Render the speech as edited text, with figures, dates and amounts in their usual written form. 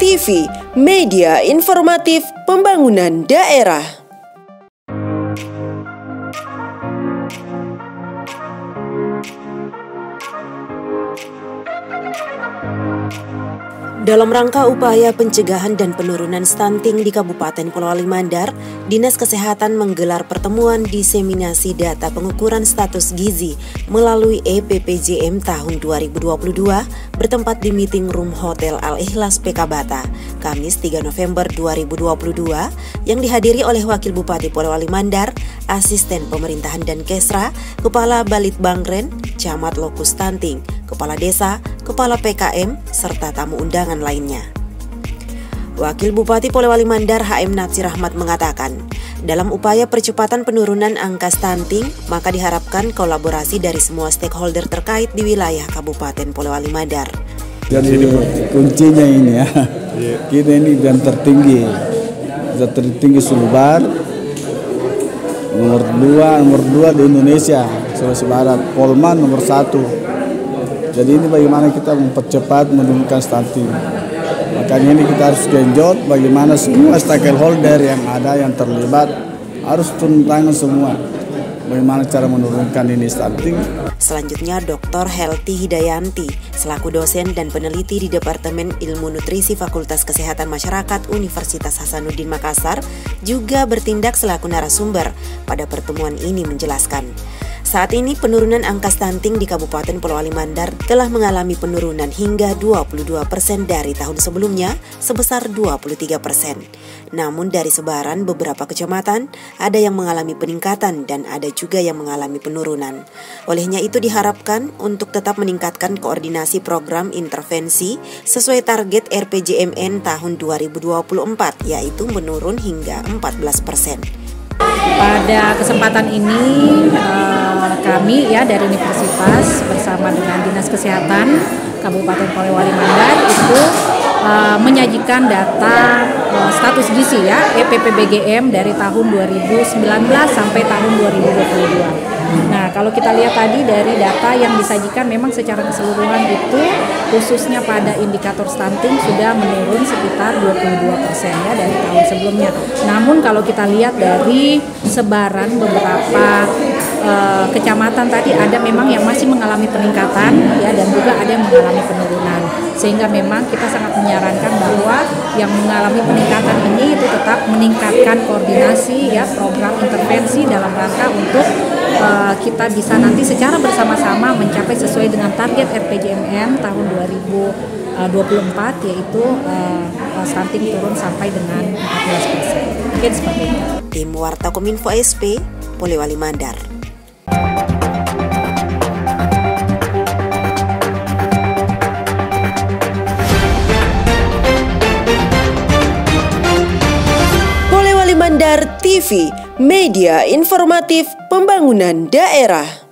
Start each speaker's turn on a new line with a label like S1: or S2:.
S1: TV, media informatif pembangunan daerah. Dalam rangka upaya pencegahan dan penurunan stunting di Kabupaten Polewali Mandar, Dinas Kesehatan menggelar pertemuan diseminasi data pengukuran status gizi melalui EPPJM tahun 2022 bertempat di Meeting Room Hotel Al-Ikhlas PK Bata, Kamis 3 November 2022 yang dihadiri oleh Wakil Bupati Polewali Mandar, Asisten Pemerintahan dan Kesra, Kepala Balitbangren, Camat Lokus Stunting, Kepala Desa, Kepala PKM, serta tamu undangan lainnya. Wakil Bupati Polewali Mandar HM Natsir Ahmad mengatakan, dalam upaya percepatan penurunan angka stunting, maka diharapkan kolaborasi dari semua stakeholder terkait di wilayah Kabupaten Polewali Mandar.
S2: Jadi kuncinya ini ya, kita ini yang tertinggi Sulbar, nomor 2 di Indonesia, Sulawesi Barat, Polman nomor 1. Jadi ini bagaimana kita mempercepat menurunkan stunting. Makanya ini kita harus genjot bagaimana semua stakeholder yang ada yang terlibat harus turun tangan semua. Bagaimana cara menurunkan ini stunting.
S1: Selanjutnya Dr. Helty Hidayanti selaku dosen dan peneliti di Departemen Ilmu Nutrisi Fakultas Kesehatan Masyarakat Universitas Hasanuddin Makassar juga bertindak selaku narasumber pada pertemuan ini menjelaskan. Saat ini penurunan angka stunting di Kabupaten Polewali Mandar telah mengalami penurunan hingga 22% dari tahun sebelumnya sebesar 23%. Namun dari sebaran beberapa kecamatan ada yang mengalami peningkatan dan ada juga yang mengalami penurunan. Olehnya itu diharapkan untuk tetap meningkatkan koordinasi program intervensi sesuai target RPJMN tahun 2024 yaitu menurun hingga 14%.
S3: Pada kesempatan ini kami dari universitas bersama dengan Dinas Kesehatan Kabupaten Polewali Mandar itu menyajikan data status gizi EPPBGM dari tahun 2019 sampai tahun 2022. Nah, kalau kita lihat tadi dari data yang disajikan memang secara keseluruhan itu khususnya pada indikator stunting sudah menurun sekitar 22% dari tahun sebelumnya. Namun kalau kita lihat dari sebaran beberapa kecamatan tadi ada memang yang masih mengalami peningkatan dan juga ada yang mengalami penurunan. Sehingga memang kita sangat menyarankan bahwa yang mengalami peningkatan ini itu tetap meningkatkan koordinasi program intervensi dalam rangka untuk kita bisa nanti secara bersama-sama mencapai sesuai dengan target RPJMN tahun 2024 yaitu stunting turun sampai dengan 14%. Mungkin seperti itu.
S1: Tim Warta Kominfo SP, Polewali Mandar. Polewali Mandar TV, media informatif pembangunan daerah.